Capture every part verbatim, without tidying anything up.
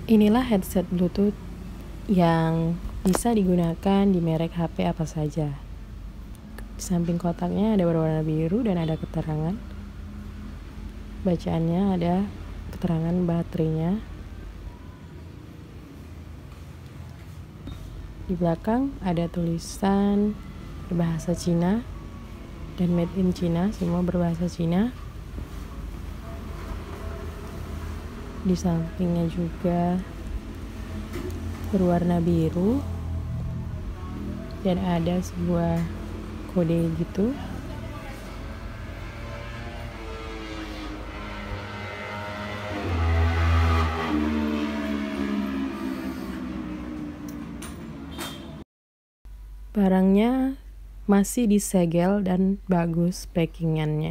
Inilah headset Bluetooth yang bisa digunakan di merek H P apa saja. Di samping kotaknya ada berwarna biru dan ada keterangan. Bacaannya ada keterangan baterainya. Di belakang ada tulisan berbahasa Cina dan made in China, semua berbahasa Cina. Di sampingnya juga berwarna biru dan ada sebuah kode gitu. Barangnya masih disegel dan bagus packingannya.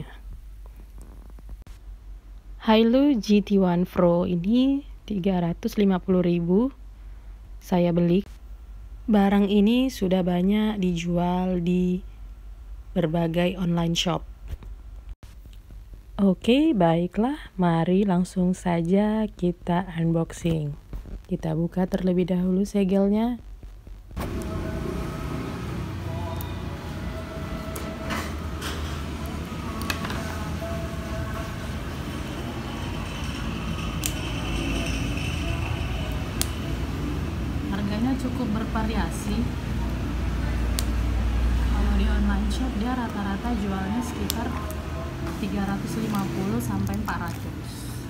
Hailu G T satu Pro ini tiga ratus lima puluh ribu saya beli. Barang ini sudah banyak dijual di berbagai online shop. Oke, baiklah, mari langsung saja kita unboxing. Kita buka terlebih dahulu segelnya. Harganya cukup bervariasi. Kalau di online shop dia rata-rata jualnya sekitar tiga ratus lima puluh sampai empat ratus.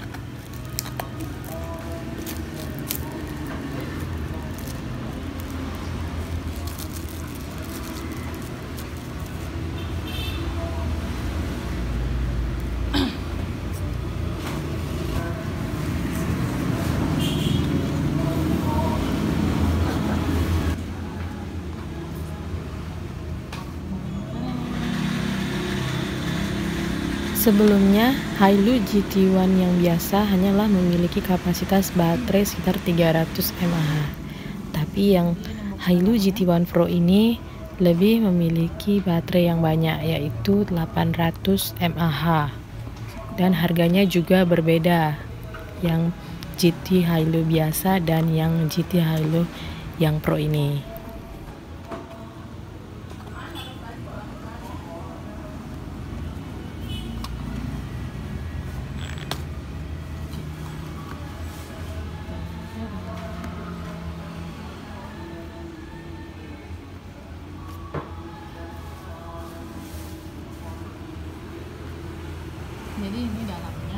Sebelumnya, Hailu G T satu yang biasa hanyalah memiliki kapasitas baterai sekitar tiga ratus mAh. Tapi yang Hailu G T satu Pro ini lebih memiliki baterai yang banyak, yaitu delapan ratus mAh. Dan harganya juga berbeda, yang G T Hailu biasa dan yang G T Hailu yang Pro ini. Jadi ini dalamnya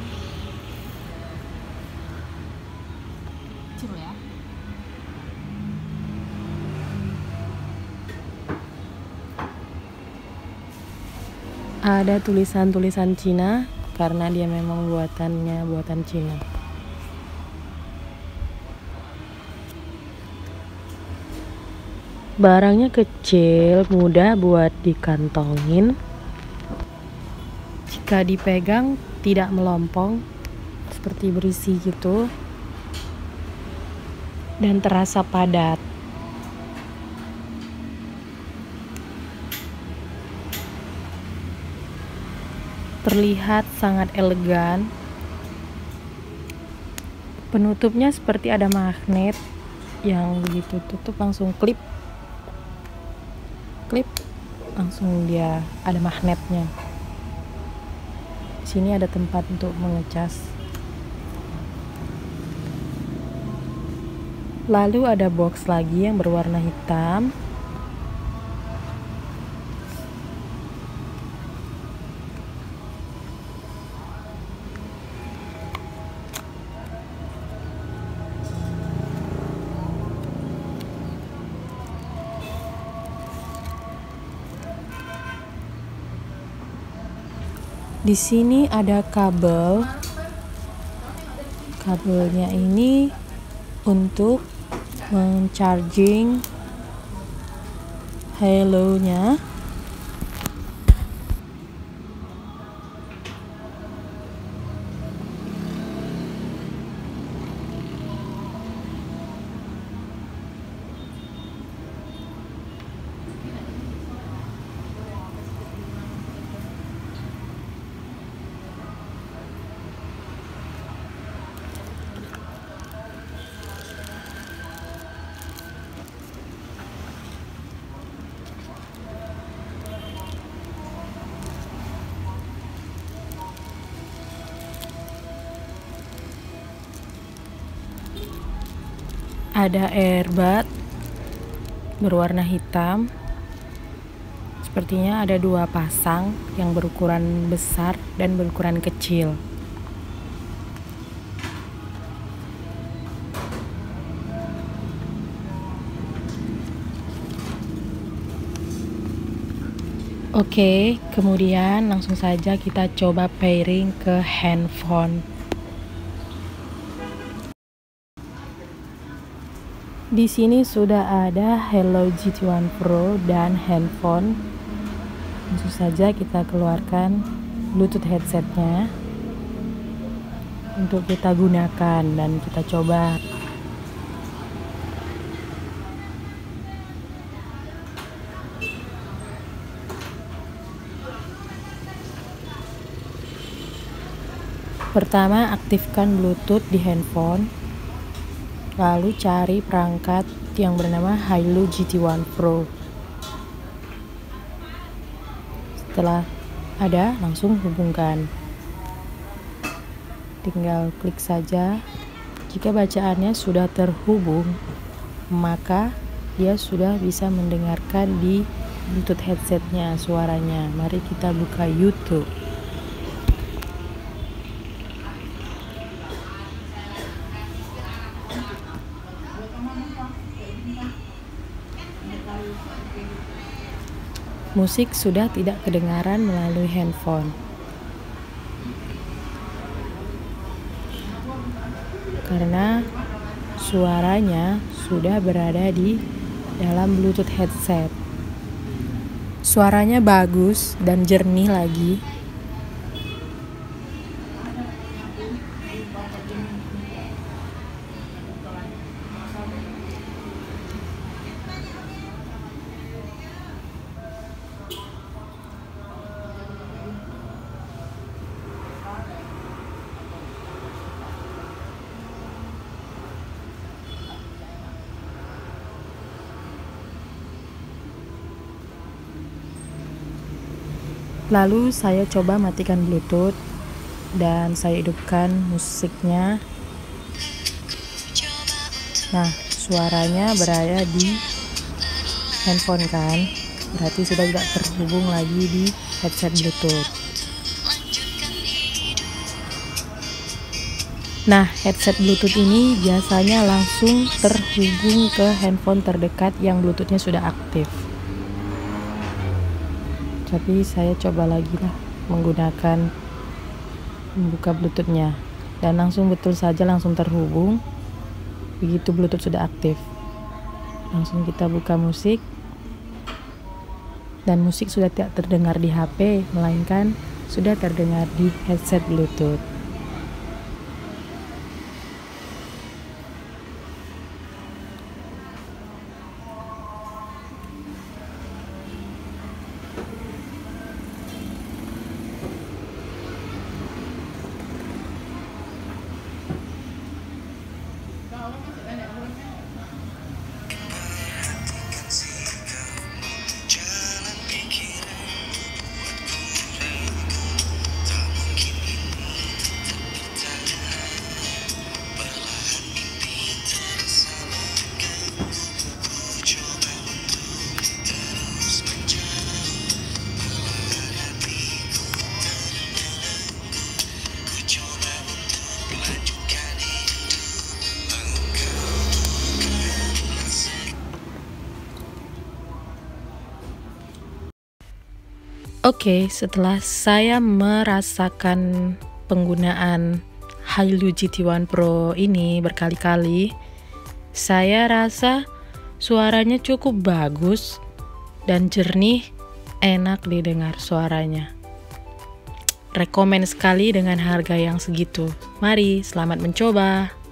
kecil ya. Ada tulisan-tulisan Cina karena dia memang buatannya buatan Cina. Barangnya kecil, mudah buat dikantongin. Jika dipegang tidak melompong, seperti berisi gitu, dan terasa padat. Terlihat sangat elegan. Penutupnya seperti ada magnet yang begitu tutup langsung klip, klip, langsung dia ada magnetnya. Sini ada tempat untuk mengecas. Lalu ada box lagi yang berwarna hitam. Di sini ada kabel. Kabelnya ini untuk mencharging Hailu-nya. Ada earbud berwarna hitam. Sepertinya ada dua pasang yang berukuran besar dan berukuran kecil. Oke, kemudian langsung saja kita coba pairing ke handphone. Di sini sudah ada Hello G T one Pro dan handphone. Langsung saja kita keluarkan Bluetooth headsetnya untuk kita gunakan dan kita coba. Pertama, aktifkan Bluetooth di handphone. Lalu cari perangkat yang bernama Hailu G T one Pro. Setelah ada, langsung hubungkan. Tinggal klik saja. Jika bacaannya sudah terhubung, maka dia sudah bisa mendengarkan di Bluetooth headsetnya suaranya. Mari kita buka YouTube. Musik sudah tidak kedengaran melalui handphone karena suaranya sudah berada di dalam Bluetooth headset. Suaranya bagus dan jernih lagi. Lalu saya coba matikan Bluetooth dan saya hidupkan musiknya. Nah, suaranya berada di handphone kan, berarti sudah tidak terhubung lagi di headset Bluetooth. Nah, headset Bluetooth ini biasanya langsung terhubung ke handphone terdekat yang Bluetoothnya sudah aktif. Tapi saya coba lagi lah menggunakan membuka Bluetoothnya dan langsung betul saja langsung terhubung begitu Bluetooth sudah aktif. Langsung kita buka musik dan musik sudah tidak terdengar di H P melainkan sudah terdengar di headset Bluetooth. Oke, setelah saya merasakan penggunaan Hailu G T one Pro ini berkali-kali, saya rasa suaranya cukup bagus dan jernih, enak didengar suaranya. Rekomen sekali dengan harga yang segitu. Mari, selamat mencoba.